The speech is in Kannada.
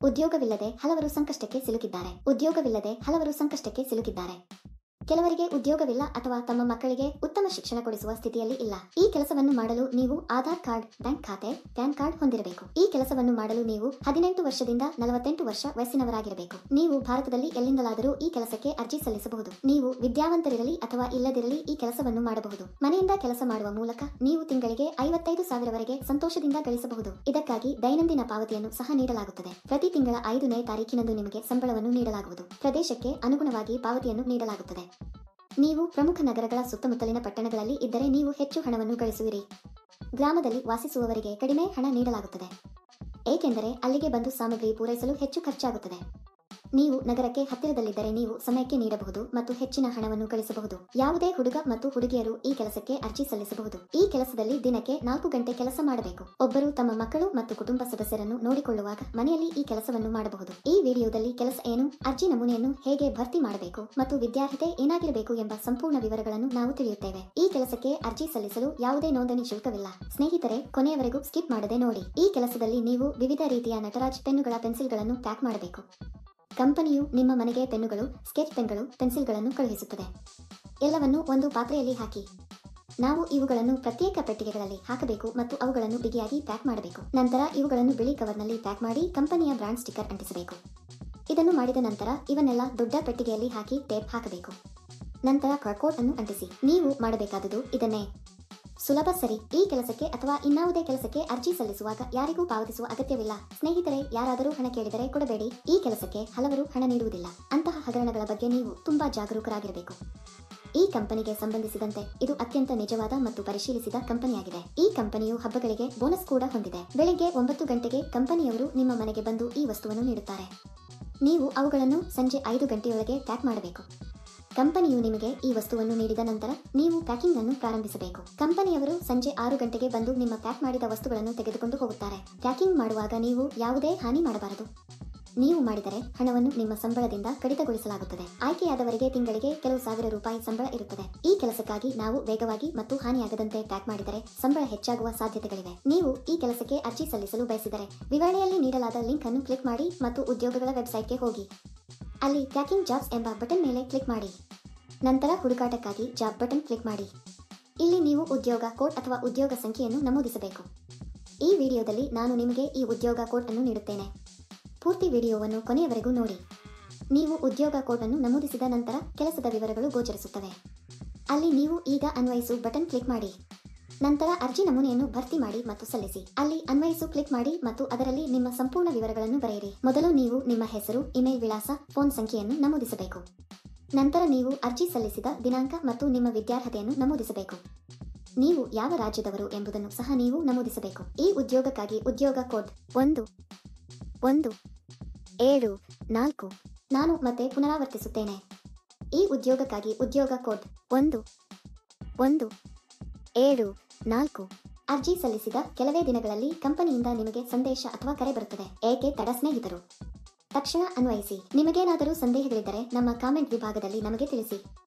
ಉದ್ಯೋಗವಿಲ್ಲದೆ ಹಲವರು ಸಂಕಷ್ಟಕ್ಕೆ ಸಿಲುಕಿದ್ದಾರೆ. ಕೆಲವರಿಗೆ ಉದ್ಯೋಗವಿಲ್ಲ ಅಥವಾ ತಮ್ಮ ಮಕ್ಕಳಿಗೆ ಉತ್ತಮ ಶಿಕ್ಷಣ ಕೊಡಿಸುವ ಸ್ಥಿತಿಯಲ್ಲಿ ಇಲ್ಲ. ಈ ಕೆಲಸವನ್ನು ಮಾಡಲು ನೀವು ಆಧಾರ್ ಕಾರ್ಡ್, ಬ್ಯಾಂಕ್ ಖಾತೆ, ಪ್ಯಾನ್ ಕಾರ್ಡ್ ಹೊಂದಿರಬೇಕು. ಈ ಕೆಲಸವನ್ನು ಮಾಡಲು ನೀವು 18 ವರ್ಷದಿಂದ 48 ವರ್ಷ ವಯಸ್ಸಿನವರಾಗಿರಬೇಕು. ನೀವು ಭಾರತದಲ್ಲಿ ಎಲ್ಲಿಂದಲಾದರೂ ಈ ಕೆಲಸಕ್ಕೆ ಅರ್ಜಿ ಸಲ್ಲಿಸಬಹುದು. ನೀವು ವಿದ್ಯಾವಂತರಿರಲಿ ಅಥವಾ ಇಲ್ಲದಿರಲಿ ಈ ಕೆಲಸವನ್ನು ಮಾಡಬಹುದು. ಮನೆಯಿಂದ ಕೆಲಸ ಮಾಡುವ ಮೂಲಕ ನೀವು ತಿಂಗಳಿಗೆ 55,000ವರೆಗೆ ಸಂತೋಷದಿಂದ ಗಳಿಸಬಹುದು. ಇದಕ್ಕಾಗಿ ದೈನಂದಿನ ಪಾವತಿಯನ್ನು ಸಹ ನೀಡಲಾಗುತ್ತದೆ. ಪ್ರತಿ ತಿಂಗಳ 5ನೇ ತಾರೀಕಿನಂದು ನಿಮಗೆ ಸಂಬಳವನ್ನು ನೀಡಲಾಗುವುದು. ಪ್ರದೇಶಕ್ಕೆ ಅನುಗುಣವಾಗಿ ಪಾವತಿಯನ್ನು ನೀಡಲಾಗುತ್ತದೆ. ನೀವು ಪ್ರಮುಖ ನಗರಗಳ ಸುತ್ತಮುತ್ತಲಿನ ಪಟ್ಟಣಗಳಲ್ಲಿ ಇದ್ದರೆ ನೀವು ಹೆಚ್ಚು ಹಣವನ್ನು ಗಳಿಸುವಿರಿ. ಗ್ರಾಮದಲ್ಲಿ ವಾಸಿಸುವವರಿಗೆ ಕಡಿಮೆ ಹಣ ನೀಡಲಾಗುತ್ತದೆ, ಏಕೆಂದರೆ ಅಲ್ಲಿಗೆ ಬಂದು ಸಾಮಗ್ರಿ ಪೂರೈಸಲು ಹೆಚ್ಚು ಖರ್ಚಾಗುತ್ತದೆ. ನೀವು ನಗರಕ್ಕೆ ಹತ್ತಿರದಲ್ಲಿದ್ದರೆ ನೀವು ಸಮಯಕ್ಕೆ ನೀಡಬಹುದು ಮತ್ತು ಹೆಚ್ಚಿನ ಹಣವನ್ನು ಗಳಿಸಬಹುದು. ಯಾವುದೇ ಹುಡುಗ ಮತ್ತು ಹುಡುಗಿಯರು ಈ ಕೆಲಸಕ್ಕೆ ಅರ್ಜಿ ಸಲ್ಲಿಸಬಹುದು. ಈ ಕೆಲಸದಲ್ಲಿ ದಿನಕ್ಕೆ 4 ಗಂಟೆ ಕೆಲಸ ಮಾಡಬೇಕು. ಒಬ್ಬರು ತಮ್ಮ ಮಕ್ಕಳು ಮತ್ತು ಕುಟುಂಬ ಸದಸ್ಯರನ್ನು ನೋಡಿಕೊಳ್ಳುವಾಗ ಮನೆಯಲ್ಲಿ ಈ ಕೆಲಸವನ್ನು ಮಾಡಬಹುದು. ಈ ವಿಡಿಯೋದಲ್ಲಿ ಕೆಲಸ ಏನು, ಅರ್ಜಿ ನಮೂನೆಯನ್ನು ಹೇಗೆ ಭರ್ತಿ ಮಾಡಬೇಕು ಮತ್ತು ವಿದ್ಯಾರ್ಹತೆ ಏನಾಗಿರಬೇಕು ಎಂಬ ಸಂಪೂರ್ಣ ವಿವರಗಳನ್ನು ನಾವು ತಿಳಿಯುತ್ತೇವೆ. ಈ ಕೆಲಸಕ್ಕೆ ಅರ್ಜಿ ಸಲ್ಲಿಸಲು ಯಾವುದೇ ನೋಂದಣಿ ಶುಲ್ಕವಿಲ್ಲ. ಸ್ನೇಹಿತರೆ, ಕೊನೆಯವರೆಗೂ ಸ್ಕಿಪ್ ಮಾಡದೆ ನೋಡಿ. ಈ ಕೆಲಸದಲ್ಲಿ ನೀವು ವಿವಿಧ ರೀತಿಯ ನಟರಾಜ್ ಪೆನ್ನುಗಳ ಪೆನ್ಸಿಲ್ಗಳನ್ನು ಪ್ಯಾಕ್ ಮಾಡಬೇಕು. ಕಂಪನಿಯು ನಿಮ್ಮ ಮನೆಗೆ ಪೆನ್ನುಗಳು, ಸ್ಕೆಚ್ ಪೆನ್ಗಳು, ಪೆನ್ಸಿಲ್ಗಳನ್ನು ಕಳುಹಿಸುತ್ತದೆ. ಎಲ್ಲವನ್ನು ಒಂದು ಪಾತ್ರೆಯಲ್ಲಿ ಹಾಕಿ. ನಾವು ಇವುಗಳನ್ನು ಪ್ರತ್ಯೇಕ ಪೆಟ್ಟಿಗೆಗಳಲ್ಲಿ ಹಾಕಬೇಕು ಮತ್ತು ಅವುಗಳನ್ನು ಬಿಗಿಯಾಗಿ ಪ್ಯಾಕ್ ಮಾಡಬೇಕು. ನಂತರ ಇವುಗಳನ್ನು ಬಿಳಿ ಕವರ್ನಲ್ಲಿ ಪ್ಯಾಕ್ ಮಾಡಿ ಕಂಪನಿಯ ಬ್ರಾಂಡ್ ಸ್ಟಿಕ್ಕರ್ ಅಂಟಿಸಬೇಕು. ಇದನ್ನು ಮಾಡಿದ ನಂತರ ಇವನ್ನೆಲ್ಲ ದೊಡ್ಡ ಪೆಟ್ಟಿಗೆಯಲ್ಲಿ ಹಾಕಿ ಟೇಪ್ ಹಾಕಬೇಕು. ನಂತರ ಕಾರ್ಡ್ಬೋರ್ಡ್ ಅನ್ನು ಅಂಟಿಸಿ. ನೀವು ಮಾಡಬೇಕಾದುದು ಇದನ್ನೇ. ಸುಲಭ, ಸರಿ. ಈ ಕೆಲಸಕ್ಕೆ ಅಥವಾ ಇನ್ನಾವುದೇ ಕೆಲಸಕ್ಕೆ ಅರ್ಜಿ ಸಲ್ಲಿಸುವಾಗ ಯಾರಿಗೂ ಪಾವತಿಸುವ ಅಗತ್ಯವಿಲ್ಲ. ಸ್ನೇಹಿತರೆ, ಯಾರಾದರೂ ಹಣ ಕೇಳಿದರೆ ಕೊಡಬೇಡಿ. ಈ ಕೆಲಸಕ್ಕೆ ಹಲವರು ಹಣ ನೀಡುವುದಿಲ್ಲ. ಅಂತಹ ಹಗರಣಗಳ ಬಗ್ಗೆ ನೀವು ತುಂಬಾ ಜಾಗರೂಕರಾಗಿರಬೇಕು. ಈ ಕಂಪನಿಗೆ ಸಂಬಂಧಿಸಿದಂತೆ ಇದು ಅತ್ಯಂತ ನಿಜವಾದ ಮತ್ತು ಪರಿಶೀಲಿಸಿದ ಕಂಪನಿಯಾಗಿದೆ. ಈ ಕಂಪನಿಯು ಹಬ್ಬಗಳಿಗೆ ಬೋನಸ್ ಕೂಡ ಹೊಂದಿದೆ. ಬೆಳಿಗ್ಗೆ 9 ಗಂಟೆಗೆ ಕಂಪನಿಯವರು ನಿಮ್ಮ ಮನೆಗೆ ಬಂದು ಈ ವಸ್ತುವನ್ನು ನೀಡುತ್ತಾರೆ. ನೀವು ಅವುಗಳನ್ನು ಸಂಜೆ 5 ಗಂಟೆಯೊಳಗೆ ಪ್ಯಾಕ್ ಮಾಡಬೇಕು. ಕಂಪನಿಯು ನಿಮಗೆ ಈ ವಸ್ತುವನ್ನು ನೀಡಿದ ನಂತರ ನೀವು ಪ್ಯಾಕಿಂಗ್ ಅನ್ನು ಪ್ರಾರಂಭಿಸಬೇಕು. ಕಂಪನಿಯವರು ಸಂಜೆ 6 ಗಂಟೆಗೆ ಬಂದು ನಿಮ್ಮ ಪ್ಯಾಕ್ ಮಾಡಿದ ವಸ್ತುಗಳನ್ನು ತೆಗೆದುಕೊಂಡು ಹೋಗುತ್ತಾರೆ. ಪ್ಯಾಕಿಂಗ್ ಮಾಡುವಾಗ ನೀವು ಯಾವುದೇ ಹಾನಿ ಮಾಡಬಾರದು. ನೀವು ಮಾಡಿದರೆ ಹಣವನ್ನು ನಿಮ್ಮ ಸಂಬಳದಿಂದ ಕಡಿತಗೊಳಿಸಲಾಗುತ್ತದೆ. ಆಯ್ಕೆಯಾದವರಿಗೆ ತಿಂಗಳಿಗೆ ಕೆಲವು ಸಾವಿರ ರೂಪಾಯಿ ಸಂಬಳ ಇರುತ್ತದೆ. ಈ ಕೆಲಸಕ್ಕಾಗಿ ನಾವು ವೇಗವಾಗಿ ಮತ್ತು ಹಾನಿಯಾಗದಂತೆ ಪ್ಯಾಕ್ ಮಾಡಿದರೆ ಸಂಬಳ ಹೆಚ್ಚಾಗುವ ಸಾಧ್ಯತೆಗಳಿವೆ. ನೀವು ಈ ಕೆಲಸಕ್ಕೆ ಅರ್ಜಿ ಸಲ್ಲಿಸಲು ಬಯಸಿದರೆ ವಿವರಣೆಯಲ್ಲಿ ನೀಡಲಾದ ಲಿಂಕ್ ಅನ್ನು ಕ್ಲಿಕ್ ಮಾಡಿ ಮತ್ತು ಉದ್ಯೋಗಗಳ ವೆಬ್ಸೈಟ್ಗೆ ಹೋಗಿ. ಅಲ್ಲಿ ಪ್ಯಾಕಿಂಗ್ ಜಾಬ್ಸ್ ಎಂಬ ಬಟನ್ ಮೇಲೆ ಕ್ಲಿಕ್ ಮಾಡಿ. ನಂತರ ಹುಡುಕಾಟಕ್ಕಾಗಿ ಜಾಬ್ ಬಟನ್ ಕ್ಲಿಕ್ ಮಾಡಿ. ಇಲ್ಲಿ ನೀವು ಉದ್ಯೋಗ ಕೋಡ್ ಅಥವಾ ಉದ್ಯೋಗ ಸಂಖ್ಯೆಯನ್ನು ನಮೂದಿಸಬೇಕು. ಈ ವಿಡಿಯೋದಲ್ಲಿ ನಾನು ನಿಮಗೆ ಈ ಉದ್ಯೋಗ ಕೋಡ್ ಅನ್ನು ನೀಡುತ್ತೇನೆ. ಪೂರ್ತಿ ವಿಡಿಯೋವನ್ನು ಕೊನೆಯವರೆಗೂ ನೋಡಿ. ನೀವು ಉದ್ಯೋಗ ಕೋಡ್ ಅನ್ನು ನಮೂದಿಸಿದ ನಂತರ ಕೆಲಸದ ವಿವರಗಳು ಗೋಚರಿಸುತ್ತವೆ. ಅಲ್ಲಿ ನೀವು ಈಗ ಅನ್ವಯಿಸು ಬಟನ್ ಕ್ಲಿಕ್ ಮಾಡಿ. ನಂತರ ಅರ್ಜಿ ನಮೂನೆಯನ್ನು ಭರ್ತಿ ಮಾಡಿ ಮತ್ತು ಸಲ್ಲಿಸಿ. ಅಲ್ಲಿ ಅನ್ವಯಿಸು ಕ್ಲಿಕ್ ಮಾಡಿ ಮತ್ತು ಅದರಲ್ಲಿ ನಿಮ್ಮ ಸಂಪೂರ್ಣ ವಿವರಗಳನ್ನು ಬರೆಯಿರಿ. ಮೊದಲು ನೀವು ನಿಮ್ಮ ಹೆಸರು, ಇಮೇಲ್ ವಿಳಾಸ, ಫೋನ್ ಸಂಖ್ಯೆಯನ್ನು ನಮೂದಿಸಬೇಕು. ನಂತರ ನೀವು ಅರ್ಜಿ ಸಲ್ಲಿಸಿದ ದಿನಾಂಕ ಮತ್ತು ನಿಮ್ಮ ವಿದ್ಯಾರ್ಹತೆಯನ್ನು ನಮೂದಿಸಬೇಕು. ನೀವು ಯಾವ ರಾಜ್ಯದವರು ಎಂಬುದನ್ನು ಸಹ ನೀವು ನಮೂದಿಸಬೇಕು. ಈ ಉದ್ಯೋಗಕ್ಕಾಗಿ ಉದ್ಯೋಗ ಕೋಡ್ 1174. ನಾನು ಮತ್ತೆ ಪುನರಾವರ್ತಿಸುತ್ತೇನೆ. ಈ ಉದ್ಯೋಗಕ್ಕಾಗಿ ಉದ್ಯೋಗ ಕೋಡ್ 1174. ಅರ್ಜಿ ಸಲ್ಲಿಸಿದ ಕೆಲವೇ ದಿನಗಳಲ್ಲಿ ಕಂಪನಿಯಿಂದ ನಿಮಗೆ ಸಂದೇಶ ಅಥವಾ ಕರೆ ಬರುತ್ತದೆ. ಏಕೆ ತಡ ಸ್ನೇಹಿತರು? ತಕ್ಷಣ ಅನ್ವಯಿಸಿ. ನಿಮಗೇನಾದರೂ ಸಂದೇಹಗಳಿದ್ದರೆ ನಮ್ಮ ಕಾಮೆಂಟ್ ವಿಭಾಗದಲ್ಲಿ ನಮಗೆ ತಿಳಿಸಿ.